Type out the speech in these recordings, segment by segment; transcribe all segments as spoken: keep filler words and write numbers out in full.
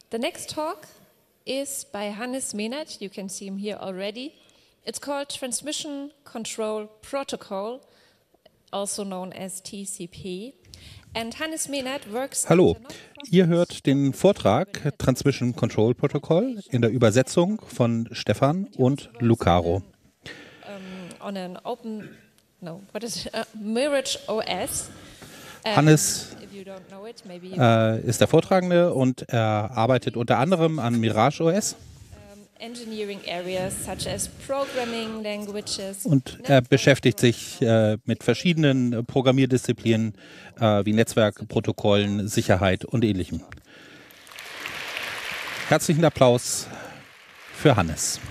The next talk is by Hannes Mehnert. You can see him here already. It's called Transmission Control Protocol, also known as T C P. And Hannes Mehnert works. Hallo, ihr hört den Vortrag Transmission Control Protocol in der Übersetzung von Stefan und Lucaro. Um, on an open, no, what is it? Uh, Mirage O S. Um, Hannes if you don't know it, maybe you äh, ist der Vortragende und er arbeitet unter anderem an Mirage O S. Engineering areas such as programming languages. Und er beschäftigt sich äh, mit verschiedenen Programmierdisziplinen äh, wie Netzwerkprotokollen, Sicherheit und Ähnlichem. Herzlichen Applaus für Hannes.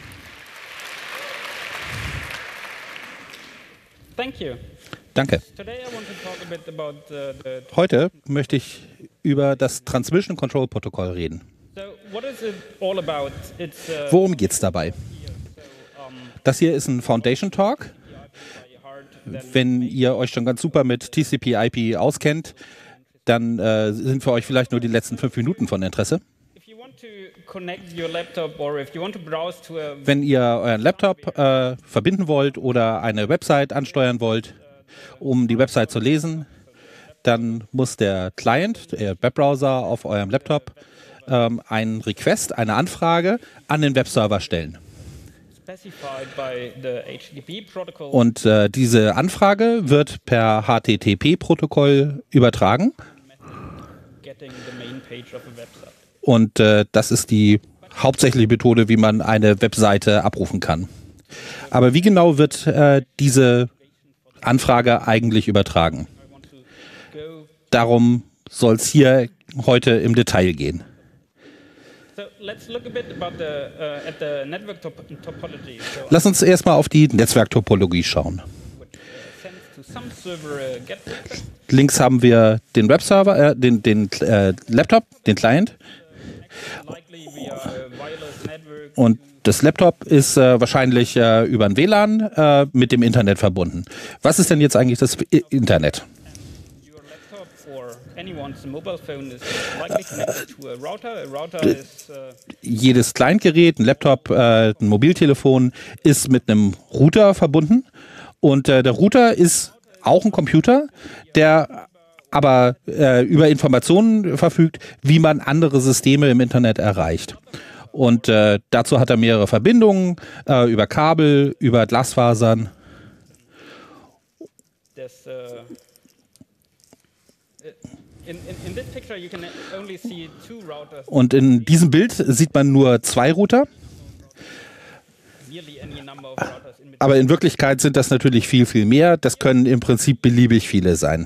Thank you. Danke. Today I want to talk a bit about the, the Heute möchte ich über das Transmission Control Protocol reden. So what is it all about? It's uh, Worum geht es dabei? so, um, Das hier ist ein Foundation Talk. by heart, then Wenn ihr euch schon ganz super mit T C P I P auskennt, dann äh, sind für euch vielleicht nur die letzten fünf Minuten von Interesse. if you want to connect your laptop or if you want to browse to a Wenn ihr euren Laptop äh, verbinden wollt oder eine Website ansteuern wollt, um die Website zu lesen, dann muss der Client, der Webbrowser auf eurem Laptop, ähm, einen Request, eine Anfrage an den Webserver stellen. specified by the H T T P protocol Und äh, diese Anfrage wird per H T T P-Protokoll übertragen. getting the main page of a website. Und äh, das ist die hauptsächliche Methode, wie man eine Webseite abrufen kann. Aber wie genau wird äh, diese Anfrage eigentlich übertragen? I want to go. Darum soll es hier heute im Detail gehen. So let's look a bit about the uh, at the network top topology. So Lass uns erstmal auf die Netzwerktopologie schauen. which uh, sends to some server uh, get request. Links haben wir den Webserver, äh, den, den äh, Laptop, den Client. Likely via a wireless network. Und das Laptop ist äh, wahrscheinlich äh, über ein W L A N äh, mit dem Internet verbunden. Was ist denn jetzt eigentlich das I- Internet? Your laptop or anyone's mobile phone is likely connected to a router. A router is uh, Jedes Kleingerät, ein Laptop, äh, ein Mobiltelefon ist mit einem Router verbunden. Und äh, der Router ist auch ein Computer, der aber äh, über Informationen verfügt, wie man andere Systeme im Internet erreicht. Und äh, dazu hat er mehrere Verbindungen äh, über Kabel, über Glasfasern. there's uh, in, in in this picture you can only see two routers. Und in diesem Bild sieht man nur zwei Router. Nearly any number of routers in between. Aber in Wirklichkeit sind das natürlich viel, viel mehr. Das können im Prinzip beliebig viele sein.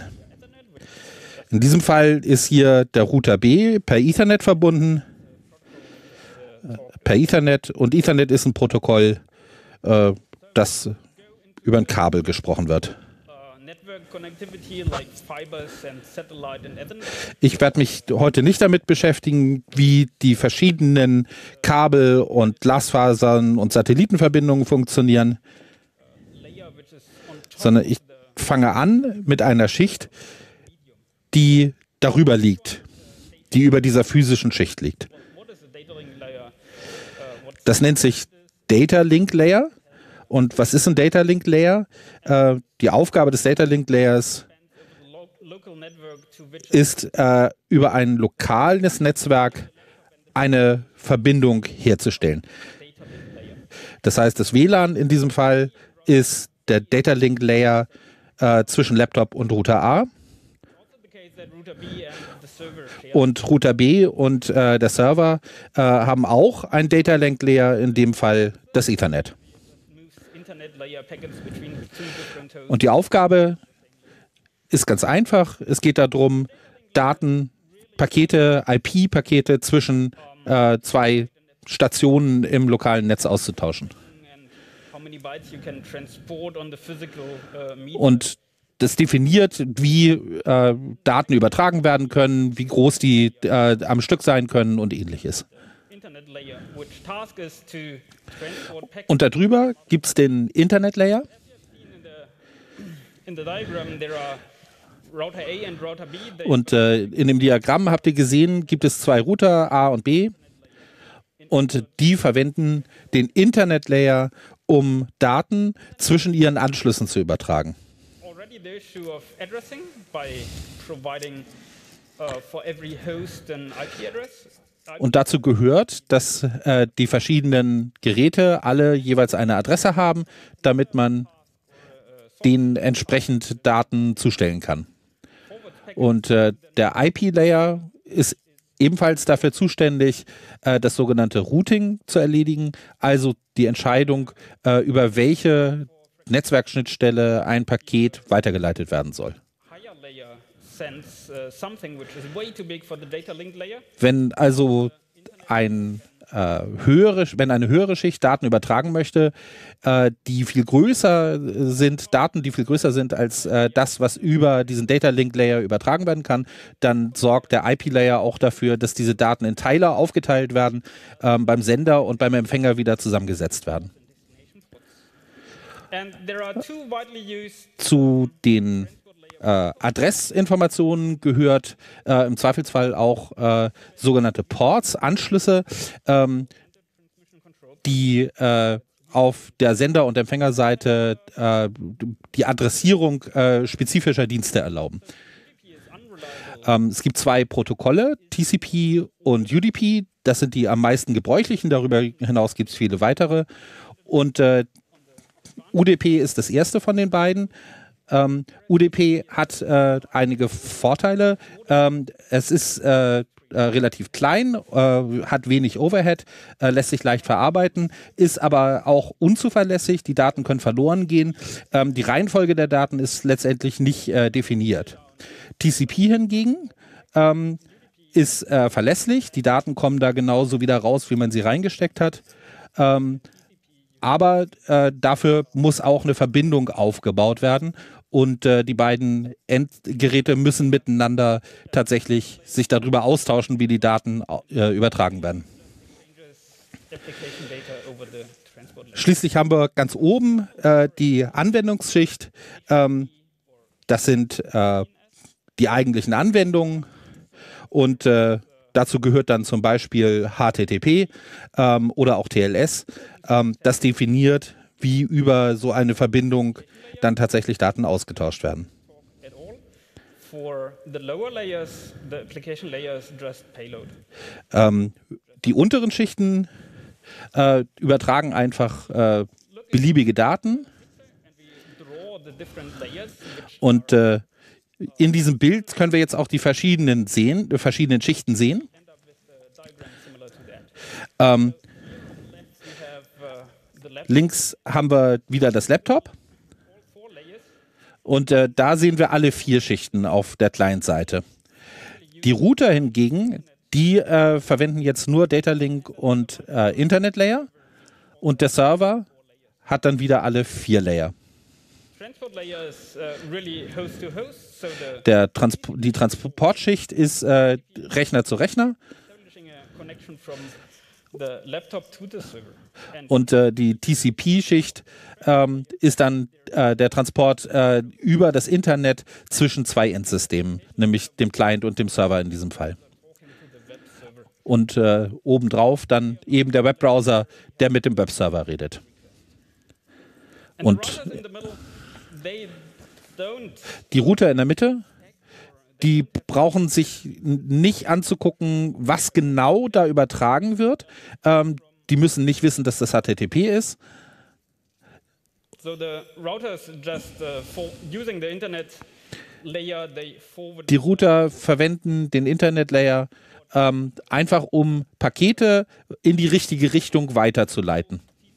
In diesem Fall ist hier der Router B per Ethernet verbunden. Äh, Per Ethernet. Und Ethernet ist ein Protokoll, äh, das über ein Kabel gesprochen wird. Uh, network connectivity like fibers and satellite and Ethernet. Ich werde mich heute nicht damit beschäftigen, wie die verschiedenen Kabel und Glasfasern und Satellitenverbindungen funktionieren, Layer which is on top sondern ich fange an mit einer Schicht, die darüber liegt, die über dieser physischen Schicht liegt. what is a data link layer? Uh, what's Das nennt sich Data Link Layer. Und was ist ein Data Link Layer? Äh, die Aufgabe des Data Link Layers lo local network to which ist, äh, über ein lokales Netzwerk eine Verbindung herzustellen. data link layer. Das heißt, das W L A N in diesem Fall ist der Data Link Layer äh, zwischen Laptop und Router A. Also the case that router B and the server share Und Router B und äh, der Server äh, haben auch ein Data Link Layer, in dem Fall das Ethernet. moves internet layer packets between two different hosts. Und die Aufgabe ist ganz einfach. Es geht darum, Daten, Pakete, I P-Pakete zwischen äh, zwei Stationen im lokalen Netz auszutauschen. and how many bytes you can transport on the physical uh, media. Und das definiert, wie äh, Daten übertragen werden können, wie groß die äh, am Stück sein können und ähnliches. Internet layer, which task is to transport packets. Und darüber gibt es den Internet-Layer. in the in the diagram there are Router A and Router B. They Und äh, in dem Diagramm habt ihr gesehen, gibt es zwei Router A und B. Ethernet und die verwenden den Internet-Layer, um Daten zwischen ihren Anschlüssen zu übertragen. Already the issue of addressing by providing uh, for every host an I P address. Und dazu gehört, dass äh, die verschiedenen Geräte alle jeweils eine Adresse haben, damit man denen entsprechend Daten zustellen kann. Und äh, der I P-Layer ist ebenfalls dafür zuständig, äh, das sogenannte Routing zu erledigen, also die Entscheidung, äh, über welche Netzwerkschnittstelle ein Paket weitergeleitet werden soll. Wenn also ein, äh, höhere, wenn eine höhere Schicht Daten übertragen möchte, äh, die viel größer sind, Daten, die viel größer sind als äh, das, was über diesen Data Link Layer übertragen werden kann, dann sorgt der I P-Layer auch dafür, dass diese Daten in Teiler aufgeteilt werden, äh, beim Sender und beim Empfänger wieder zusammengesetzt werden. Zu den Äh, Adressinformationen gehört äh, im Zweifelsfall auch äh, sogenannte Ports, Anschlüsse, ähm, die äh, auf der Sender- und Empfängerseite äh, die Adressierung äh, spezifischer Dienste erlauben. Ähm, es gibt zwei Protokolle, T C P und U D P. Das sind die am meisten gebräuchlichen. Darüber hinaus gibt es viele weitere. Und äh, U D P ist das erste von den beiden. Ähm, U D P hat äh, einige Vorteile. Ähm, es ist äh, äh, relativ klein, äh, hat wenig Overhead, äh, lässt sich leicht verarbeiten, ist aber auch unzuverlässig. Die Daten können verloren gehen. Ähm, die Reihenfolge der Daten ist letztendlich nicht äh, definiert. T C P hingegen ähm, ist äh, verlässlich. Die Daten kommen da genauso wieder raus, wie man sie reingesteckt hat. Ähm, Aber äh, dafür muss auch eine Verbindung aufgebaut werden und äh, die beiden Endgeräte müssen miteinander tatsächlich sich darüber austauschen, wie die Daten äh, übertragen werden. Schließlich haben wir ganz oben äh, die Anwendungsschicht. Ähm, das sind äh, die eigentlichen Anwendungen und äh, dazu gehört dann zum Beispiel H T T P ähm, oder auch T L S. Ähm, das definiert, wie über so eine Verbindung dann tatsächlich Daten ausgetauscht werden. Ähm, die unteren Schichten äh, übertragen einfach äh, beliebige Daten. Und äh, in diesem Bild können wir jetzt auch die verschiedenen, sehen, die verschiedenen Schichten sehen. Ähm, links haben wir wieder das Laptop. Und äh, da sehen wir alle vier Schichten auf der Client-Seite. Die Router hingegen, die äh, verwenden jetzt nur Data Link und äh, Internet Layer. Und der Server hat dann wieder alle vier Layer. Der Transpo- die Transportschicht ist äh, Rechner zu Rechner. Und äh, die T C P-Schicht ähm, ist dann äh, der Transport äh, über das Internet zwischen zwei Endsystemen, nämlich dem Client und dem Server in diesem Fall. Und äh, obendrauf dann eben der Webbrowser, der mit dem Webserver redet. Und die Router in der Mitte, die brauchen sich nicht anzugucken, was genau da übertragen wird. Ähm, die müssen nicht wissen, dass das H T T P ist. Die Router verwenden den Internet-Layer ähm, einfach, um Pakete in die richtige Richtung weiterzuleiten.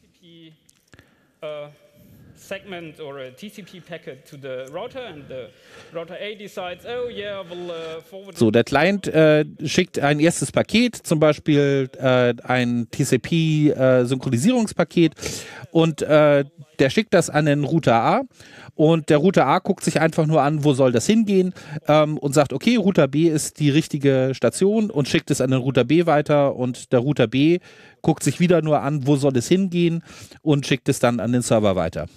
Segment or a T C P packet to the router and the router A decides, oh yeah, we'll uh, forward. So, der Client äh, schickt ein erstes Paket, zum Beispiel äh, ein T C P-Synchronisierungspaket äh, und äh, der schickt das an den Router A und der Router A guckt sich einfach nur an, wo soll das hingehen ähm, und sagt, okay, Router B ist die richtige Station und schickt es an den Router B weiter und der Router B guckt sich wieder nur an, wo soll es hingehen und schickt es dann an den Server weiter.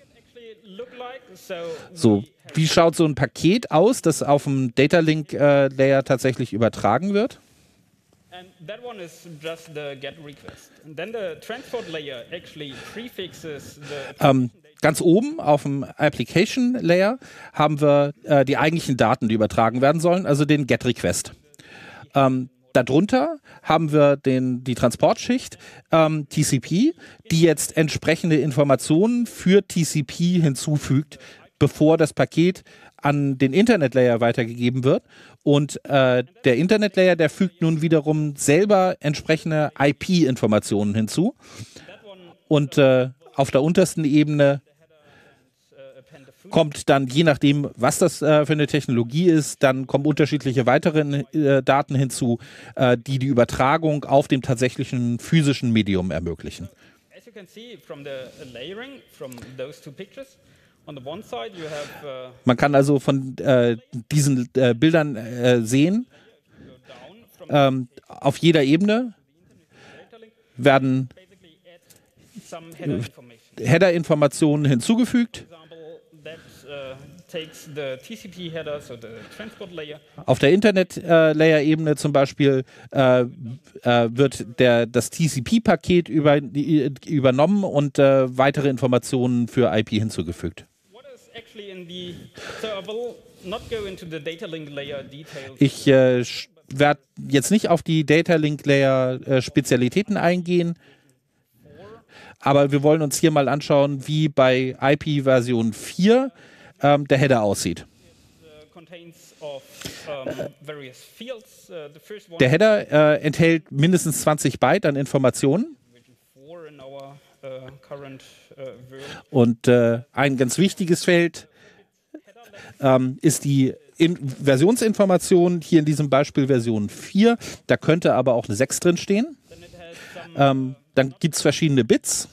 So, wie schaut so ein Paket aus, das auf dem Data Link äh, Layer tatsächlich übertragen wird? And that one is just the GET request. And then the transport layer actually prefixes the Ähm, ganz oben auf dem Application Layer haben wir äh, die eigentlichen Daten, die übertragen werden sollen, also den GET Request. Ähm, darunter haben wir den, die Transportschicht ähm, T C P, die jetzt entsprechende Informationen für T C P hinzufügt, bevor das Paket an den Internet-Layer weitergegeben wird. Und äh, der Internet-Layer, der fügt nun wiederum selber entsprechende I P-Informationen hinzu. Und äh, auf der untersten Ebene kommt dann, je nachdem, was das äh, für eine Technologie ist, dann kommen unterschiedliche weitere äh, Daten hinzu, äh, die die Übertragung auf dem tatsächlichen physischen Medium ermöglichen. As you can see from the layering from those two pictures, on the one side you have uh, Man kann also von äh, diesen äh, Bildern äh, sehen, ähm, auf jeder Ebene werden basically add some header information. Header-Informationen hinzugefügt. For example, that uh, takes the T C P header, so the transport layer, Auf der Internet-Layer-Ebene zum Beispiel äh, äh, wird der, das T C P-Paket über, die, übernommen und äh, weitere Informationen für I P hinzugefügt. what is actually in the, so I will not go into the data link layer details. Ich äh, werde jetzt nicht auf die Data Link Layer äh, Spezialitäten eingehen, aber wir wollen uns hier mal anschauen, wie bei I P Version vier ähm, der Header aussieht. uh, contains of um, various fields. Uh, the first one Der Header äh, enthält mindestens zwanzig Byte an Informationen. version four in our uh, current uh, version. Und äh, ein ganz wichtiges Feld ähm, ist die in Versionsinformation, hier in diesem Beispiel Version vier. Da könnte aber auch eine sechs drin stehen. Then it has some Ähm, dann gibt es verschiedene Bits.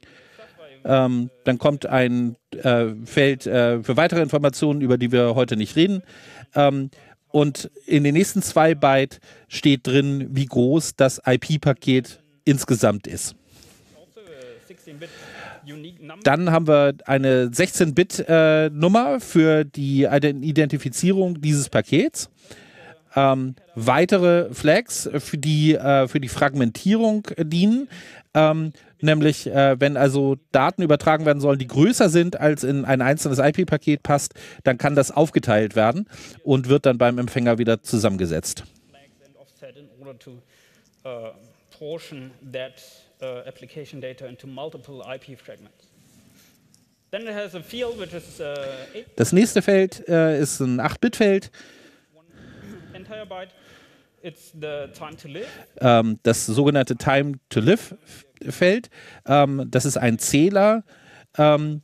Ähm, dann kommt ein äh, Feld äh, für weitere Informationen, über die wir heute nicht reden. Ähm, und in den nächsten zwei Byte steht drin, wie groß das I P-Paket insgesamt ist. also a sixteen bit unique number. Dann haben wir eine sechzehn Bit äh, Nummer für die Ident- Identifizierung dieses Pakets. Ähm, weitere Flags für die, äh, für die Fragmentierung dienen. Ähm, nämlich, äh, wenn also Daten übertragen werden sollen, die größer sind, als in ein einzelnes I P-Paket passt, dann kann das aufgeteilt werden und wird dann beim Empfänger wieder zusammengesetzt. Flags and offset in order to uh, portion that uh, application data into multiple I P fragments. Then it has a field which is uh, eight Das nächste Feld äh, ist ein acht Bit Feld. entire byte. It's the time to live. Ähm, das sogenannte Time-to-Live-Feld. Ähm, das ist ein Zähler, ähm,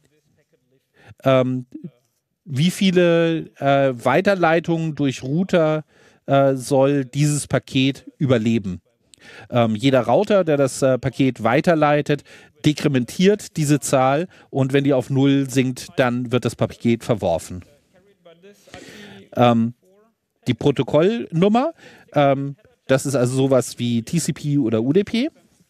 ähm, wie viele äh, Weiterleitungen durch Router äh, soll dieses Paket überleben. Ähm, jeder Router, der das äh, Paket weiterleitet, dekrementiert diese Zahl und wenn die auf Null sinkt, dann wird das Paket verworfen. Carried by this I P Ähm, die Protokollnummer, ähm, das ist also sowas wie T C P oder U D P.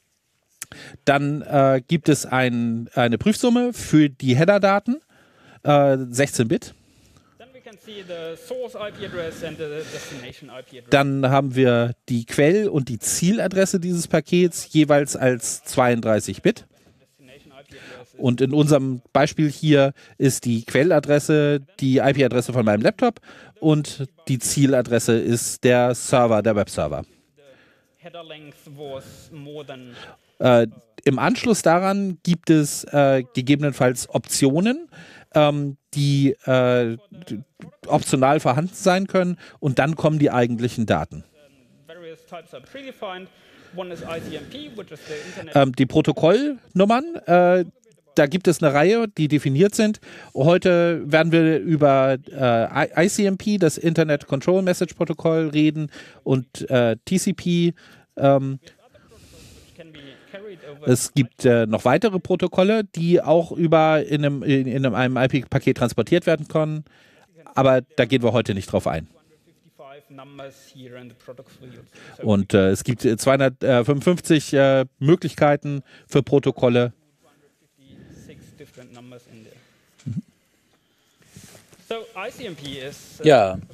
Dann äh, gibt es ein, eine Prüfsumme für die Header-Daten, äh, sechzehn Bit. Then we can see the source I P address and the destination I P address. Dann haben wir die Quell- und die Zieladresse dieses Pakets jeweils als zweiunddreißig Bit. Destination I P address is Und in unserem Beispiel hier ist die Quelladresse die I P-Adresse von meinem Laptop und die Zieladresse ist der Server, der Webserver. header length was more than Äh, Im Anschluss daran gibt es äh, gegebenenfalls Optionen, ähm, die äh, optional vorhanden sein können und dann kommen die eigentlichen Daten. various types are predefined. One is I C M P, which is the internet. Ähm, die Protokollnummern, äh, da gibt es eine Reihe, die definiert sind. Heute werden wir über äh, I C M P, das Internet Control Message Protokoll, reden und äh, T C P. Ähm, Can be carried over. es gibt äh, noch weitere Protokolle, die auch über in einem, in, in einem I P-Paket transportiert werden können. Aber da gehen wir heute nicht drauf ein. fifty-five numbers here in the protocol fields. So Und äh, es gibt zweihundertfünfundfünfzig äh, Möglichkeiten für Protokolle. fifty-six different numbers in there. So I C M P is uh, Ja, a protocol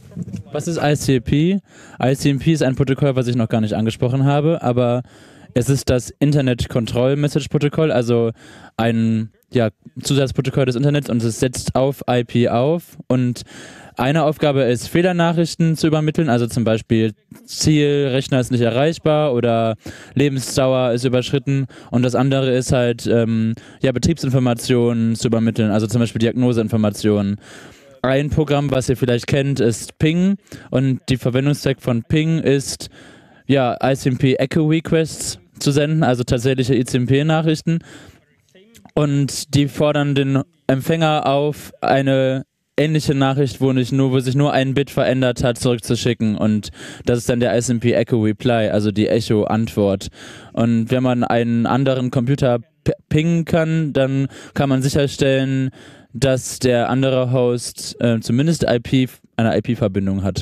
Was ist I C M P? I C M P ist ein Protokoll, was ich noch gar nicht angesprochen habe, aber es ist das Internet Control Message Protokoll, also ein ja, Zusatzprotokoll des Internets, und es setzt auf I P auf, und eine Aufgabe ist, Fehlernachrichten zu übermitteln, also zum Beispiel Ziel, Rechner ist nicht erreichbar oder Lebensdauer ist überschritten, und das andere ist halt ähm, ja, Betriebsinformationen zu übermitteln, also zum Beispiel Diagnoseinformationen. Ein Programm, was ihr vielleicht kennt, ist Ping, und die Verwendungszweck von Ping ist, ja, I C M P Echo Requests zu senden, also tatsächliche I C M P-Nachrichten, und die fordern den Empfänger auf, eine ähnliche Nachricht, wo, nicht nur, wo sich nur ein Bit verändert hat, zurückzuschicken, und das ist dann der I C M P Echo Reply, also die Echo-Antwort. Und wenn man einen anderen Computer pingen kann, dann kann man sicherstellen, dass der andere Host äh, zumindest I P, eine I P-Verbindung hat.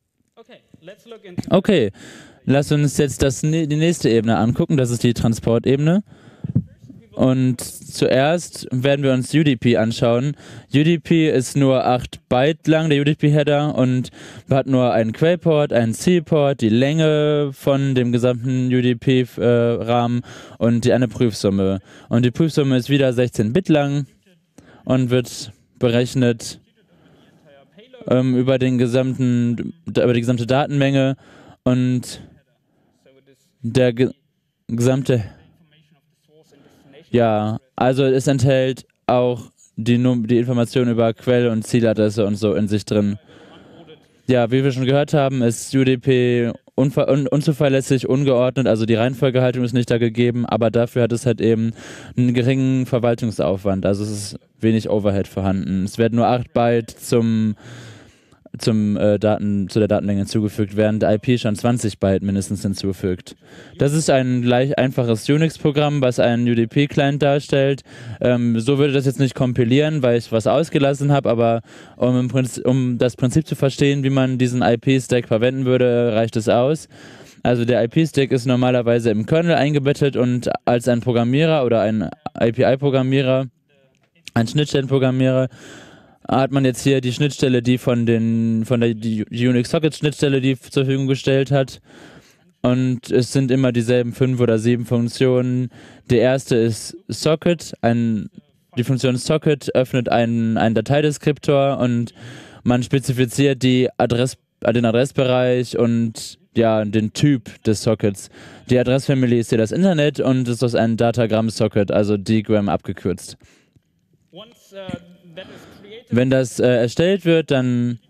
Okay, lass uns jetzt das, die nächste Ebene angucken, das ist die Transportebene. Und zuerst werden wir uns U D P anschauen. U D P ist nur acht Byte lang, der U D P-Header, und hat nur einen Quellport, einen Zielport, die Länge von dem gesamten U D P-Rahmen äh, und die, eine Prüfsumme. Und die Prüfsumme ist wieder sechzehn Bit lang und wird berechnet ähm, über, den gesamten, über die gesamte Datenmenge, und der ge gesamte Ja, also es enthält auch die, die Information über Quell- und Zieladresse und so in sich drin. Ja, wie wir schon gehört haben, ist U D P un unzuverlässig, ungeordnet, also die Reihenfolgehaltung ist nicht da gegeben, aber dafür hat es halt eben einen geringen Verwaltungsaufwand, also es ist wenig Overhead vorhanden. Es werden nur acht Byte zum zum äh, Daten, zu der Datenmenge hinzugefügt, während I P schon zwanzig Byte mindestens hinzufügt. Das ist ein gleich einfaches Unix-Programm, was einen U D P-Client darstellt. Ähm, so würde das jetzt nicht kompilieren, weil ich was ausgelassen habe, aber um, im Prinzip, um das Prinzip zu verstehen, wie man diesen I P-Stack verwenden würde, reicht es aus. Also der I P-Stack ist normalerweise im Kernel eingebettet, und als ein Programmierer oder ein A P I-Programmierer, ein Schnittstellenprogrammierer, hat man jetzt hier die Schnittstelle, die von den von der die Unix-Socket-Schnittstelle, die zur Verfügung gestellt hat. Und es sind immer dieselben fünf oder sieben Funktionen. Die erste ist Socket. Ein, die Funktion Socket öffnet einen, einen Dateideskriptor, und man spezifiziert die Adress, den Adressbereich und ja, den Typ des Sockets. Die Adressfamily ist hier das Internet, und es ist ein Datagram-Socket, also D G R A M abgekürzt. Once, uh, that is Wenn das äh, erstellt wird, dann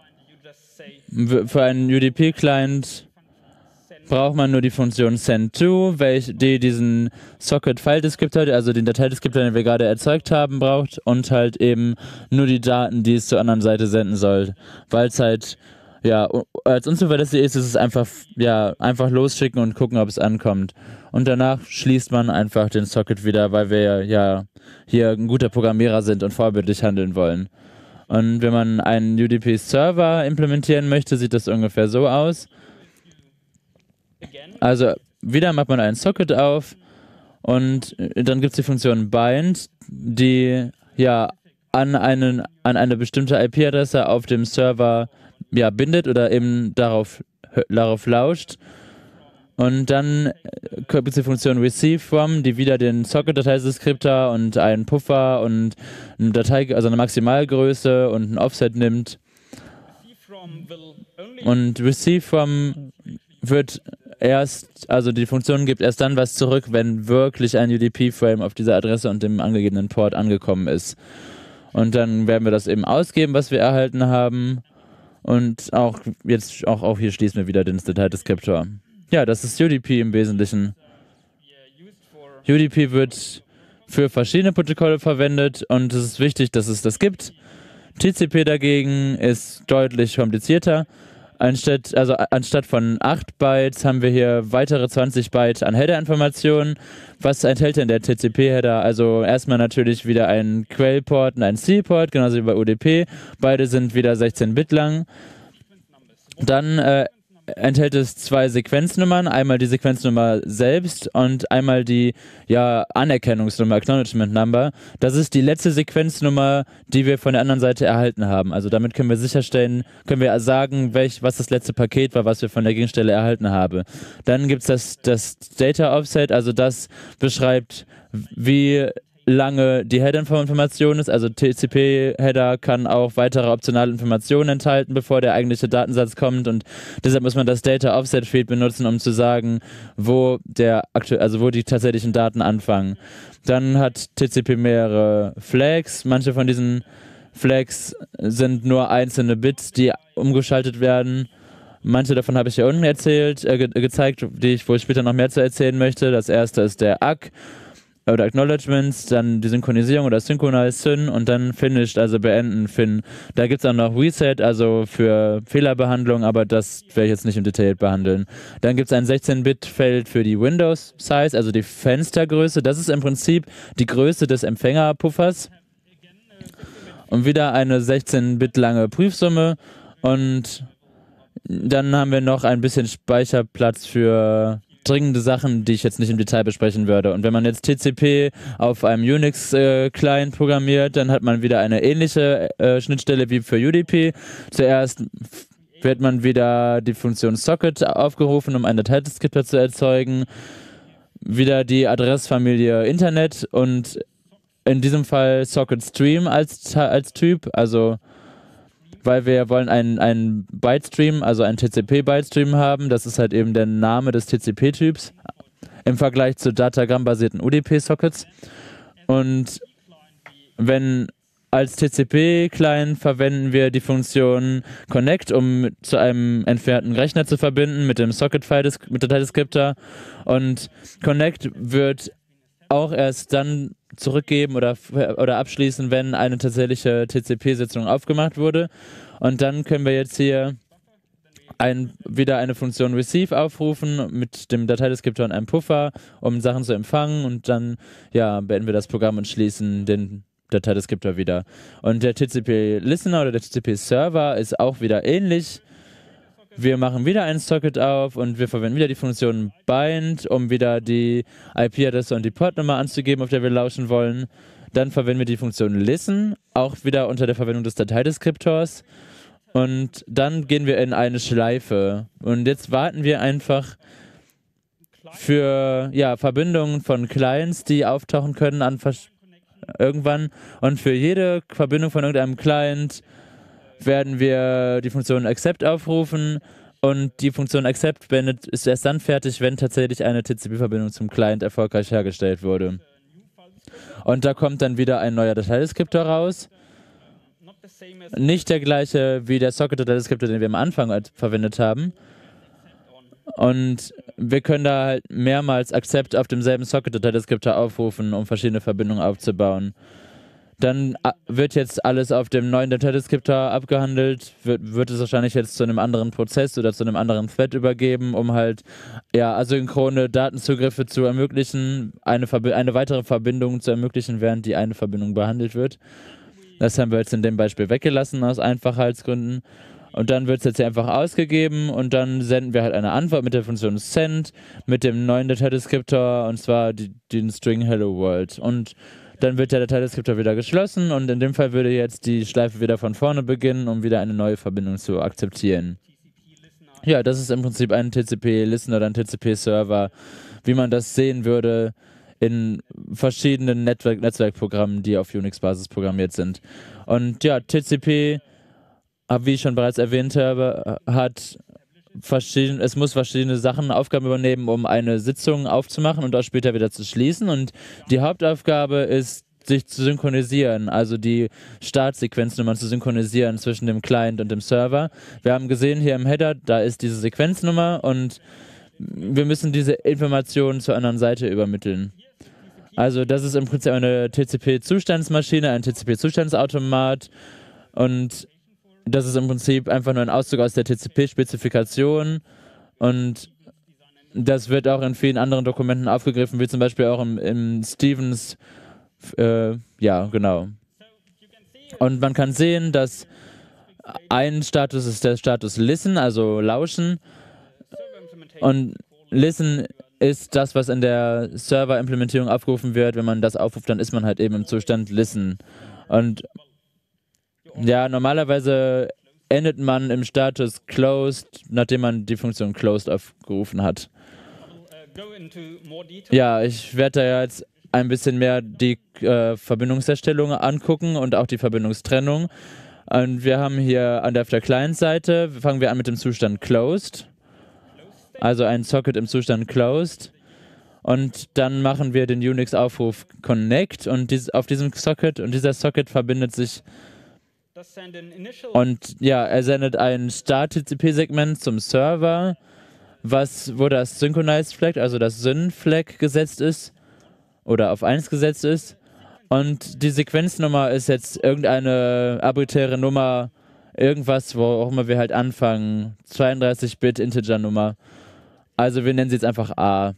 für einen U D P-Client braucht man nur die Funktion send-to, welche die diesen Socket-File-Descriptor, also den Dateideskriptor, den wir gerade erzeugt haben, braucht, und halt eben nur die Daten, die es zur anderen Seite senden soll. Weil es halt, ja, als unzuverlässig ist, ist es einfach, ja, einfach losschicken und gucken, ob es ankommt. Und danach schließt man einfach den Socket wieder, weil wir ja hier ein guter Programmierer sind und vorbildlich handeln wollen. Und wenn man einen U D P-Server implementieren möchte, sieht das ungefähr so aus. Also wieder macht man einen Socket auf, und dann gibt es die Funktion bind, die ja an, einen, an eine bestimmte I P-Adresse auf dem Server ja, bindet oder eben darauf, darauf lauscht. Und dann gibt es die Funktion receive from, die wieder den Socket-Dateideskriptor und einen Puffer und eine Datei, also eine Maximalgröße und ein Offset nimmt. Und receive from wird erst, also die Funktion gibt erst dann was zurück, wenn wirklich ein U D P-Frame auf dieser Adresse und dem angegebenen Port angekommen ist. Und dann werden wir das eben ausgeben, was wir erhalten haben. Und auch jetzt, auch, auch hier schließen wir wieder den Dateideskriptor. Ja, das ist U D P im Wesentlichen. U D P wird für verschiedene Protokolle verwendet, und es ist wichtig, dass es das gibt. T C P dagegen ist deutlich komplizierter. Anstatt, also anstatt von acht Bytes haben wir hier weitere zwanzig Byte an Header-Informationen. Was enthält denn der T C P-Header? Also erstmal natürlich wieder ein Quellport und ein Zielport, genauso wie bei U D P. Beide sind wieder sechzehn Bit lang. Dann äh, enthält es zwei Sequenznummern, einmal die Sequenznummer selbst und einmal die ja, Anerkennungsnummer, Acknowledgement Number. Das ist die letzte Sequenznummer, die wir von der anderen Seite erhalten haben. Also damit können wir sicherstellen, können wir sagen, welch, was das letzte Paket war, was wir von der Gegenstelle erhalten haben. Dann gibt es das, das Data Offset, also das beschreibt, wie lange die Header-Information ist, also T C P-Header kann auch weitere optionale Informationen enthalten, bevor der eigentliche Datensatz kommt, und deshalb muss man das Data Offset Field benutzen, um zu sagen, wo der aktu- also wo die tatsächlichen Daten anfangen. Dann hat T C P mehrere Flags, manche von diesen Flags sind nur einzelne Bits, die umgeschaltet werden. Manche davon habe ich hier unten erzählt, äh, ge gezeigt, die ich, wo ich später noch mehr zu erzählen möchte. Das erste ist der A C oder Acknowledgements, dann die Synchronisierung oder Synchronize Syn und dann Finished, also beenden Fin. Da gibt es auch noch Reset, also für Fehlerbehandlung, aber das werde ich jetzt nicht im Detail behandeln. Dann gibt es ein sechzehn Bit Feld für die Windows Size, also die Fenstergröße. Das ist im Prinzip die Größe des Empfängerpuffers. Und wieder eine sechzehn Bit lange Prüfsumme und dann haben wir noch ein bisschen Speicherplatz für dringende Sachen, die ich jetzt nicht im Detail besprechen würde. Und wenn man jetzt T C P auf einem Unix-Client äh, programmiert, dann hat man wieder eine ähnliche äh, Schnittstelle wie für U D P. Zuerst wird man wieder die Funktion Socket aufgerufen, um einen Dateideskriptor zu erzeugen. Wieder die Adressfamilie Internet und in diesem Fall Socket Stream als, als Typ, also weil wir wollen einen, einen Byte-Stream, also einen T C P-Byte-Stream haben. Das ist halt eben der Name des T C P-Typs im Vergleich zu Datagramm-basierten U D P-Sockets. Und wenn als T C P-Client verwenden wir die Funktion Connect, um zu einem entfernten Rechner zu verbinden mit dem Socket-File, mit Dateideskriptor. Und Connect wird auch erst dann zurückgeben oder, oder abschließen, wenn eine tatsächliche T C P-Sitzung aufgemacht wurde. Und dann können wir jetzt hier ein, wieder eine Funktion Receive aufrufen mit dem Dateideskriptor und einem Puffer, um Sachen zu empfangen, und dann ja, beenden wir das Programm und schließen den Dateideskriptor wieder. Und der T C P-Listener oder der T C P-Server ist auch wieder ähnlich. Wir machen wieder einen Socket auf und wir verwenden wieder die Funktion Bind, um wieder die I P-Adresse und die Portnummer anzugeben, auf der wir lauschen wollen. Dann verwenden wir die Funktion Listen, auch wieder unter der Verwendung des Dateideskriptors. Und dann gehen wir in eine Schleife. Und jetzt warten wir einfach für ja, Verbindungen von Clients, die auftauchen können an irgendwann. Und für jede Verbindung von irgendeinem Client werden wir die Funktion Accept aufrufen, und die Funktion Accept beendet, ist erst dann fertig, wenn tatsächlich eine T C P-Verbindung zum Client erfolgreich hergestellt wurde. Und da kommt dann wieder ein neuer Dateideskriptor raus. Nicht der gleiche wie der Socket-Dateideskriptor, den wir am Anfang verwendet haben. Und wir können da halt mehrmals Accept auf demselben Socket-Dateideskriptor aufrufen, um verschiedene Verbindungen aufzubauen. Dann wird jetzt alles auf dem neuen Dateideskriptor abgehandelt, wird, wird es wahrscheinlich jetzt zu einem anderen Prozess oder zu einem anderen Thread übergeben, um halt ja, asynchrone Datenzugriffe zu ermöglichen, eine, Verbi- eine weitere Verbindung zu ermöglichen, während die eine Verbindung behandelt wird. Das haben wir jetzt in dem Beispiel weggelassen aus Einfachheitsgründen. Und dann wird es jetzt hier einfach ausgegeben und dann senden wir halt eine Antwort mit der Funktion Send mit dem neuen Dateideskriptor, und zwar die, den String Hello World. Und dann wird der Dateideskriptor wieder geschlossen, und in dem Fall würde jetzt die Schleife wieder von vorne beginnen, um wieder eine neue Verbindung zu akzeptieren. Ja, das ist im Prinzip ein T C P-Listener oder ein T C P-Server, wie man das sehen würde in verschiedenen Netzwerk Netzwerkprogrammen, die auf Unix-Basis programmiert sind. Und ja, T C P, wie ich schon bereits erwähnt habe, hat verschiedene, es muss verschiedene Sachen, Aufgaben übernehmen, um eine Sitzung aufzumachen und auch später wieder zu schließen. Und die Hauptaufgabe ist, sich zu synchronisieren, also die Startsequenznummern zu synchronisieren zwischen dem Client und dem Server. Wir haben gesehen hier im Header, da ist diese Sequenznummer, und wir müssen diese Informationen zur anderen Seite übermitteln. Also das ist im Prinzip eine T C P-Zustandsmaschine, ein T C P-Zustandsautomat, und das ist im Prinzip einfach nur ein Auszug aus der T C P-Spezifikation, und das wird auch in vielen anderen Dokumenten aufgegriffen, wie zum Beispiel auch im, im Stevens, äh, ja, genau. Und man kann sehen, dass ein Status ist der Status Listen, also Lauschen, Und Listen ist das, was in der Server-Implementierung aufgerufen wird. Wenn man das aufruft, dann ist man halt eben im Zustand Listen. Und ja, normalerweise endet man im Status Closed, nachdem man die Funktion Closed aufgerufen hat. Ja, ich werde da jetzt ein bisschen mehr die äh, Verbindungserstellung angucken und auch die Verbindungstrennung. Und wir haben hier an der, auf der Client-Seite, fangen wir an mit dem Zustand Closed. Also ein Socket im Zustand Closed. Und dann machen wir den Unix-Aufruf Connect und dies, auf diesem Socket, und dieser Socket verbindet sich und ja, er sendet ein Start-T C P-Segment zum Server, was, wo das Synchronized Flag, also das Syn-Flag gesetzt ist oder auf eins gesetzt ist. Und die Sequenznummer ist jetzt irgendeine arbiträre Nummer, irgendwas, wo auch immer wir halt anfangen, zweiunddreißig Bit Integer-Nummer. Also wir nennen sie jetzt einfach A.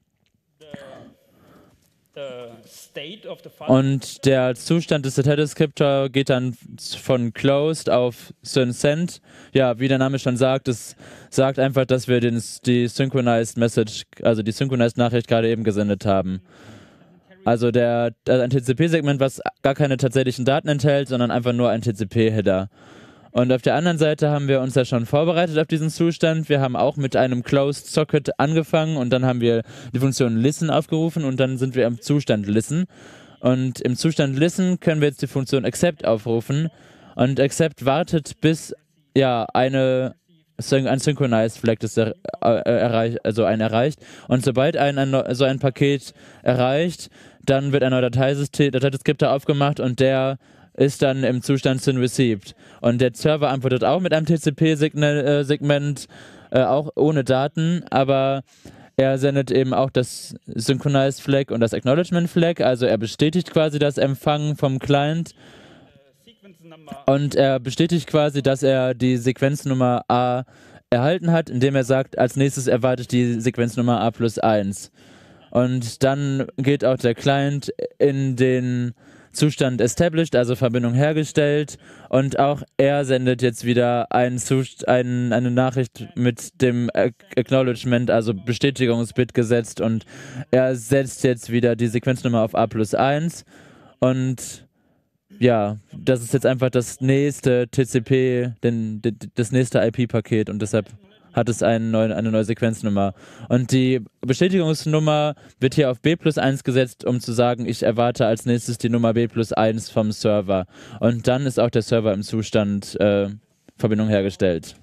Und der Zustand des Datei-Descriptor geht dann von Closed auf SynSend. Ja, wie der Name schon sagt, es sagt einfach, dass wir den, die Synchronized Message, also die Synchronized Nachricht gerade eben gesendet haben. Also der, also ein T C P-Segment, was gar keine tatsächlichen Daten enthält, sondern einfach nur ein T C P-Header. Und auf der anderen Seite haben wir uns ja schon vorbereitet auf diesen Zustand. Wir haben auch mit einem Closed Socket angefangen und dann haben wir die Funktion Listen aufgerufen und dann sind wir im Zustand Listen. Und im Zustand Listen können wir jetzt die Funktion Accept aufrufen. Und Accept wartet, bis ja eine ein Synchronized Flag ist er, äh, erreicht, also ein erreicht. Und sobald ein, ein so ein Paket erreicht, dann wird ein neuer Dateisystem, Dateideskriptor aufgemacht und der ist dann im Zustand SynReceived. Und der Server antwortet auch mit einem T C P-Segment, äh, auch ohne Daten, aber er sendet eben auch das Synchronized Flag und das Acknowledgement Flag, also er bestätigt quasi das Empfangen vom Client und er bestätigt quasi, dass er die Sequenznummer A erhalten hat, indem er sagt, als nächstes erwartet die Sequenznummer A plus eins. Und dann geht auch der Client in den Zustand established, also Verbindung hergestellt, und auch er sendet jetzt wieder ein Zust ein, eine Nachricht mit dem Acknowledgement, also Bestätigungsbit gesetzt, und er setzt jetzt wieder die Sequenznummer auf A plus eins und ja, das ist jetzt einfach das nächste T C P, den, das nächste I P-Paket und deshalb hat es einen neuen, eine neue Sequenznummer. Und die Bestätigungsnummer wird hier auf B plus eins gesetzt, um zu sagen, ich erwarte als nächstes die Nummer B plus eins vom Server. Und dann ist auch der Server im Zustand äh, Verbindung hergestellt.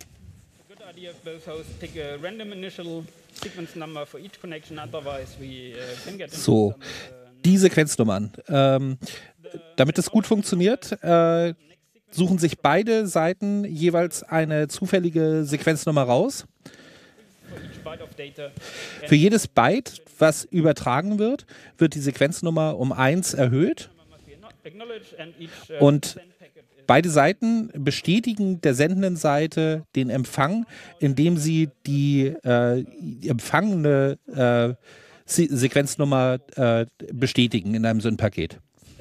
So, die Sequenznummern. Ähm, damit es gut funktioniert, äh, suchen sich beide Seiten jeweils eine zufällige Sequenznummer raus. Für jedes Byte, was übertragen wird, wird die Sequenznummer um eins erhöht. Und beide Seiten bestätigen der sendenden Seite den Empfang, indem sie die äh, empfangene äh, Se Sequenznummer äh, bestätigen in einem Syn-Paket.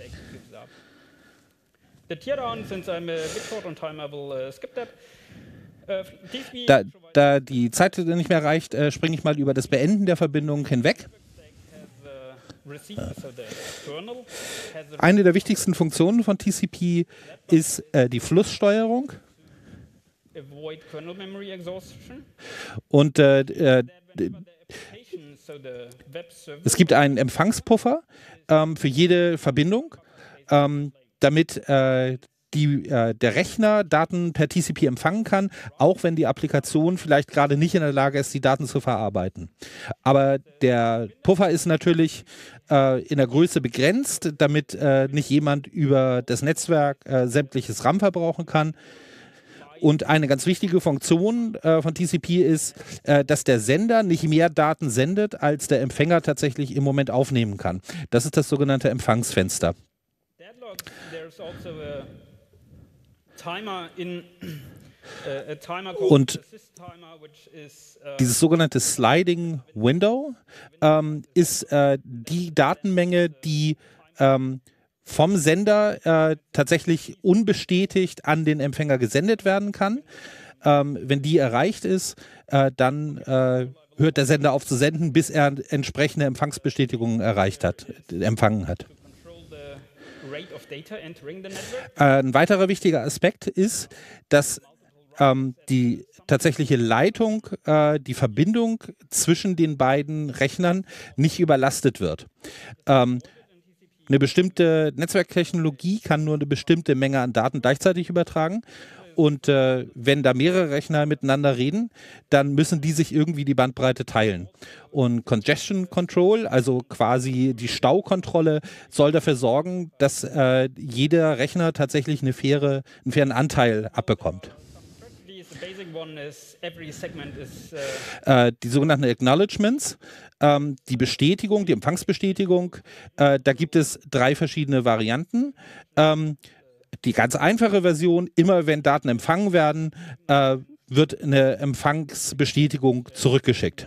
Da, da die Zeit nicht mehr reicht, äh, springe ich mal über das Beenden der Verbindung hinweg. Eine der wichtigsten Funktionen von T C P ist äh, die Flusssteuerung. Und äh, äh, es gibt einen Empfangspuffer ähm, für jede Verbindung, ähm, damit äh, die, äh, der Rechner Daten per T C P empfangen kann, auch wenn die Applikation vielleicht gerade nicht in der Lage ist, die Daten zu verarbeiten. Aber der Puffer ist natürlich äh, in der Größe begrenzt, damit äh, nicht jemand über das Netzwerk äh, sämtliches RAM verbrauchen kann. Und eine ganz wichtige Funktion äh, von T C P ist, äh, dass der Sender nicht mehr Daten sendet, als der Empfänger tatsächlich im Moment aufnehmen kann. Das ist das sogenannte Empfangsfenster. Und dieses sogenannte Sliding Window ähm, ist äh, die Datenmenge, die ähm, vom Sender äh, tatsächlich unbestätigt an den Empfänger gesendet werden kann. Ähm, wenn die erreicht ist, äh, dann äh, hört der Sender auf zu senden, bis er entsprechende Empfangsbestätigungen erreicht hat, empfangen hat. Äh, ein weiterer wichtiger Aspekt ist, dass ähm, die tatsächliche Leitung, äh, die Verbindung zwischen den beiden Rechnern nicht überlastet wird. Ähm, eine bestimmte Netzwerktechnologie kann nur eine bestimmte Menge an Daten gleichzeitig übertragen. Und äh, wenn da mehrere Rechner miteinander reden, dann müssen die sich irgendwie die Bandbreite teilen. Und Congestion Control, also quasi die Staukontrolle, soll dafür sorgen, dass äh, jeder Rechner tatsächlich eine faire, einen fairen Anteil abbekommt. Äh, die sogenannten Acknowledgements, ähm, die Bestätigung, die Empfangsbestätigung, äh, da gibt es drei verschiedene Varianten. Ähm, Die ganz einfache Version, immer wenn Daten empfangen werden, äh, wird eine Empfangsbestätigung zurückgeschickt.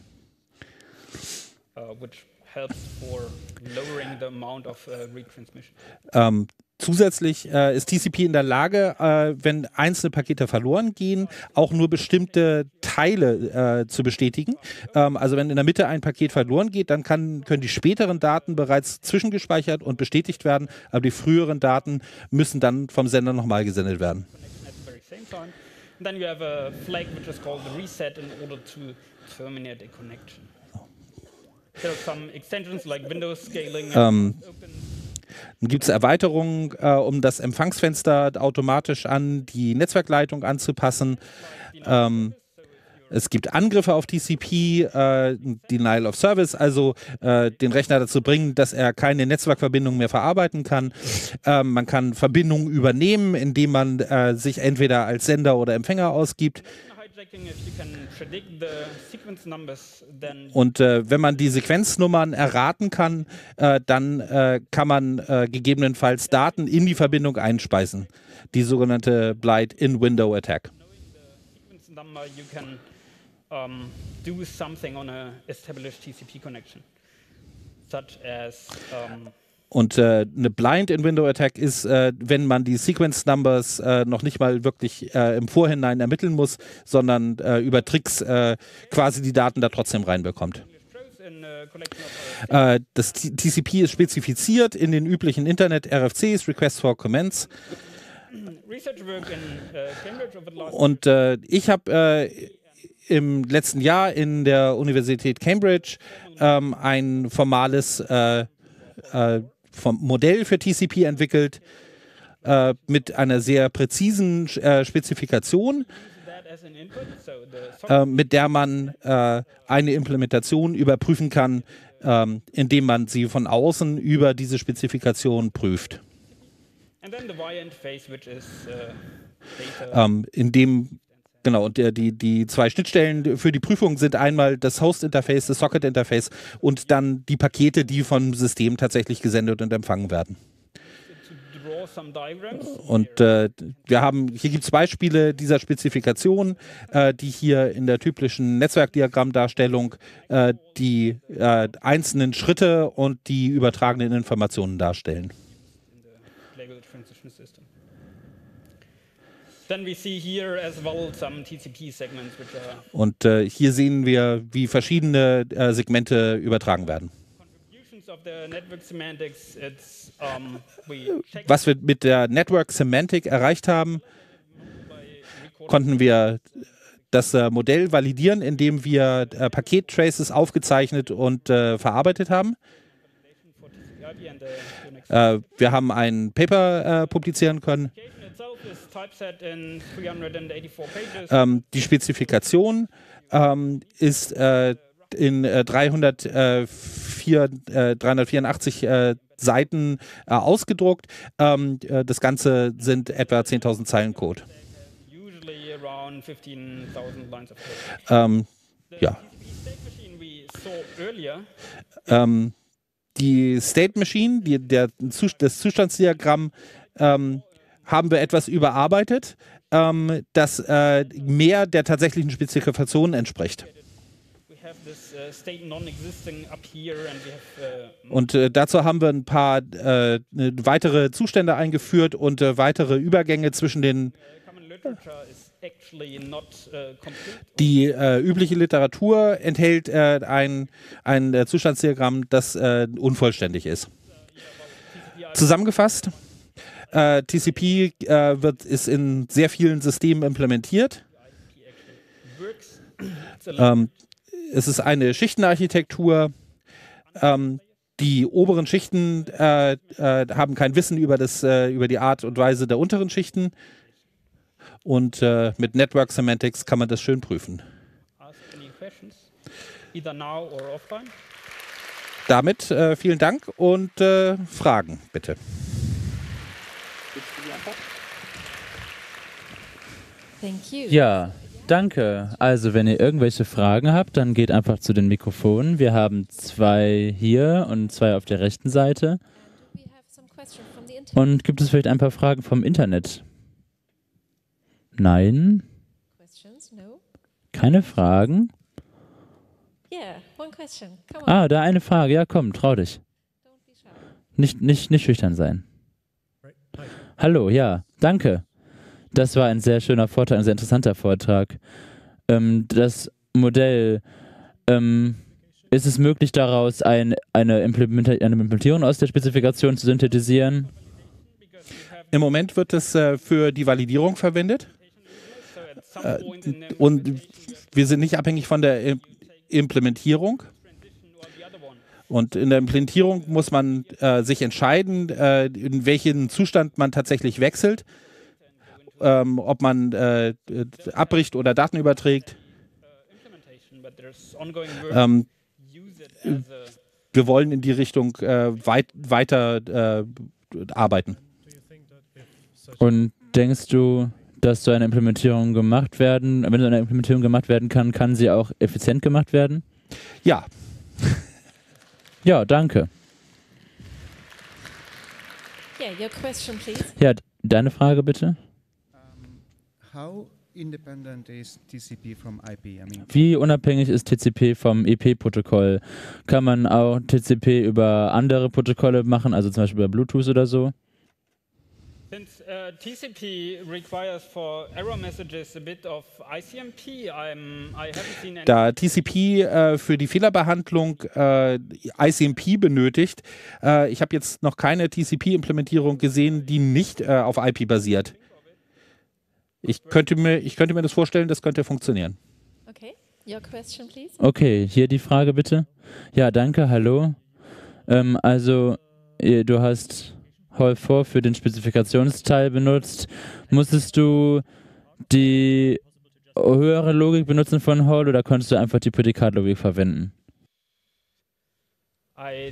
Uh, which helps for lowering the amount of uh, retransmission. Ähm, zusätzlich äh, ist T C P in der Lage, äh, wenn einzelne Pakete verloren gehen, auch nur bestimmte Teile äh, zu bestätigen. Ähm, also wenn in der Mitte ein Paket verloren geht, dann kann, können die späteren Daten bereits zwischengespeichert und bestätigt werden, aber die früheren Daten müssen dann vom Sender nochmal gesendet werden. Then you have a flag which is called the reset in order to terminate a connection. There are some extensions like Windows scaling. Ähm, Dann gibt es Erweiterungen, äh, um das Empfangsfenster automatisch an die Netzwerkleitung anzupassen. Ähm, es gibt Angriffe auf T C P, äh, Denial of Service, also äh, den Rechner dazu bringen, dass er keine Netzwerkverbindung mehr verarbeiten kann. Ähm, man kann Verbindungen übernehmen, indem man äh, sich entweder als Sender oder Empfänger ausgibt. Und äh, wenn man die Sequenznummern erraten kann, äh, dann äh, kann man äh, gegebenenfalls Daten in die Verbindung einspeisen. Die sogenannte Blind-in-Window-Attack. Um, do something on a established T C P connection, such as um Und äh, eine Blind-in-Window-Attack ist, äh, wenn man die Sequence-Numbers äh, noch nicht mal wirklich äh, im Vorhinein ermitteln muss, sondern äh, über Tricks äh, quasi die Daten da trotzdem reinbekommt. Äh, das T C P ist spezifiziert in den üblichen Internet-R F Cs, Request for Comments. Und äh, ich habe äh, im letzten Jahr in der Universität Cambridge ähm, ein formales äh, äh, vom Modell für T C P entwickelt äh, mit einer sehr präzisen äh, Spezifikation, äh, mit der man äh, eine Implementation überprüfen kann, äh, indem man sie von außen über diese Spezifikation prüft. Ähm, in dem Genau, und der, die, die zwei Schnittstellen für die Prüfung sind einmal das Host-Interface, das Socket-Interface und dann die Pakete, die vom System tatsächlich gesendet und empfangen werden. Und äh, wir haben, hier gibt es Beispiele dieser Spezifikation, äh, die hier in der typischen Netzwerkdiagrammdarstellung äh, die äh, einzelnen Schritte und die übertragenen Informationen darstellen. Und äh, hier sehen wir, wie verschiedene äh, Segmente übertragen werden. Was wir mit der Network Semantic erreicht haben, konnten wir das äh, Modell validieren, indem wir äh, Paket-Traces aufgezeichnet und äh, verarbeitet haben. Äh, wir haben ein Paper äh, publizieren können. Ähm, die Spezifikation ähm, ist äh, in äh, dreihundertvier, äh, dreihundertvierundachtzig äh, Seiten äh, ausgedruckt. Ähm, äh, das Ganze sind etwa zehntausend Zeilen Code. Ähm, ja. Ähm, die State Machine, die, der, das Zustandsdiagramm, ähm, haben wir etwas überarbeitet, ähm, das äh, mehr der tatsächlichen Spezifikation entspricht. Und äh, dazu haben wir ein paar äh, weitere Zustände eingeführt und äh, weitere Übergänge zwischen den literature is actually not uh, complete. Die äh, übliche Literatur enthält äh, ein, ein äh, Zustandsdiagramm, das äh, unvollständig ist. Zusammengefasst, äh, T C P äh, wird, ist in sehr vielen Systemen implementiert. Ähm, es ist eine Schichtenarchitektur. Ähm, die oberen Schichten äh, äh, haben kein Wissen über, das, äh, über die Art und Weise der unteren Schichten. Und äh, mit Network Semantics kann man das schön prüfen. Ask any questions, either now or offline. Damit äh, vielen Dank und äh, Fragen bitte. Thank you. Ja, danke. Also, wenn ihr irgendwelche Fragen habt, dann geht einfach zu den Mikrofonen. Wir haben zwei hier und zwei auf der rechten Seite. We have some questions from the internet. Und gibt es vielleicht ein paar Fragen vom Internet? Nein, Questions? No? keine Fragen. Yeah, one question. Come on. Ah, da eine Frage. Ja, komm, trau dich. Don't be shy. Nicht, nicht, nicht schüchtern sein. Hallo, ja, danke. Das war ein sehr schöner Vortrag, ein sehr interessanter Vortrag. Ähm, das Modell, ähm, ist es möglich, daraus ein, eine, Implementa eine Implementierung aus der Spezifikation zu synthetisieren? Im Moment wird es äh, für die Validierung verwendet. Äh, und wir sind nicht abhängig von der I Implementierung. Und in der Implementierung muss man äh, sich entscheiden, äh, in welchen Zustand man tatsächlich wechselt. Ähm, ob man äh, abbricht oder Daten überträgt. Ähm, wir wollen in die Richtung äh, weit, weiter äh, arbeiten. Und denkst du, dass so eine Implementierung gemacht werden, wenn so eine Implementierung gemacht werden kann, kann sie auch effizient gemacht werden? Ja. Ja, danke. Yeah, your question, please. Ja, deine Frage bitte. How independent is T C P from I P? I mean, Wie unabhängig ist T C P vom I P-Protokoll? Kann man auch T C P über andere Protokolle machen, also zum Beispiel über Bluetooth oder so? Since uh, T C P requires for error messages a bit of I C M P, I'm, I haven't seen any. Da T C P äh, für die Fehlerbehandlung äh, I C M P benötigt, äh, ich habe jetzt noch keine T C P-Implementierung gesehen, die nicht äh, auf I P basiert. Ich könnte, mir, ich könnte mir das vorstellen, das könnte funktionieren. Okay, your question, please. Okay, hier die Frage bitte. Ja, danke, hallo. Ähm, also, eh, du hast Hall vier für den Spezifikationsteil benutzt. Musstest du die höhere Logik benutzen von Hall oder konntest du einfach die Prädikatlogik verwenden? I,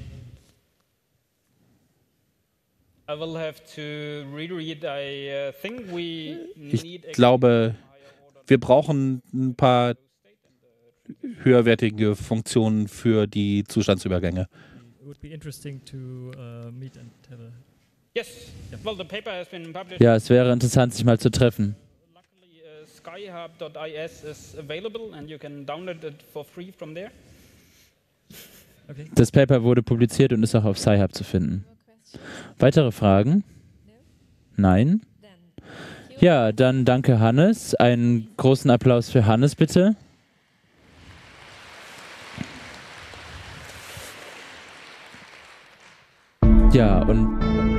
I will have to reread. I uh, think we Ich need glaube, wir brauchen ein paar höherwertige Funktionen für die Zustandsübergänge. It would be interesting to uh, meet and have a. Yes. Well, the paper has been published. Ja, es wäre interessant, sich mal zu treffen. Luckily, uh, skyhub dot I S is available and you can download it for free from there. Okay. Das Paper wurde publiziert und ist auch auf Sci-Hub zu finden. Weitere Fragen? Nein? Ja, dann danke Hannes. Einen großen Applaus für Hannes bitte. Ja, und